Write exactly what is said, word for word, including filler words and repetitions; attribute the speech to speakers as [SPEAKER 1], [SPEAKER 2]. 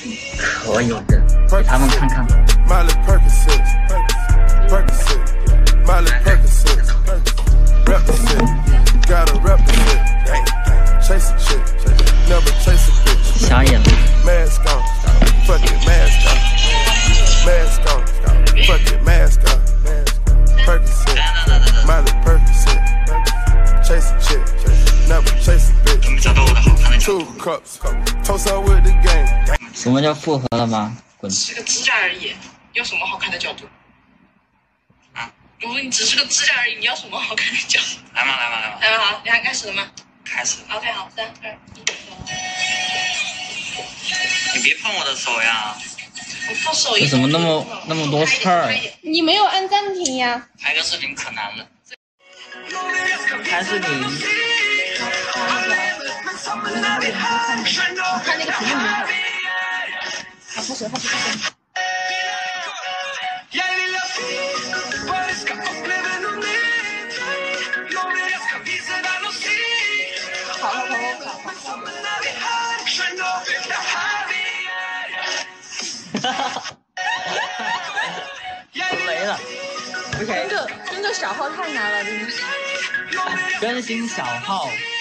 [SPEAKER 1] 可有的，给他们看看。瞎眼了。什么叫复合了吗？滚！
[SPEAKER 2] 是个指甲而已，有什么好看的角度？啊！我说你只是个指甲而已，你要什么好看的角度？来嘛来嘛来嘛！来嘛好，你看开始了吗？开始。OK， 好，三二一。你别碰我的手呀！我碰手一。
[SPEAKER 1] 为什么那么那么多刺儿？
[SPEAKER 3] 你没有按暂停呀？
[SPEAKER 2] 拍个视频可难了。
[SPEAKER 1] 拍视频。
[SPEAKER 3] 看那个屏幕没好。好，开始，开始，开始。好好好好好好。
[SPEAKER 1] 哈哈，没了。OK。
[SPEAKER 3] 跟着跟着小号太难了，真的是。
[SPEAKER 1] 更新小号。